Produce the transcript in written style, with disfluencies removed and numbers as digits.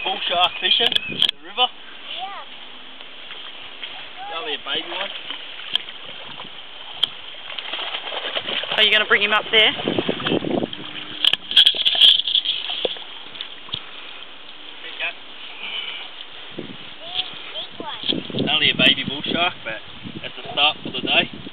bull shark fishing in the river. Yeah. Only a baby one. Are you going to bring him up there? Only a baby bull shark, but it's a start for the day.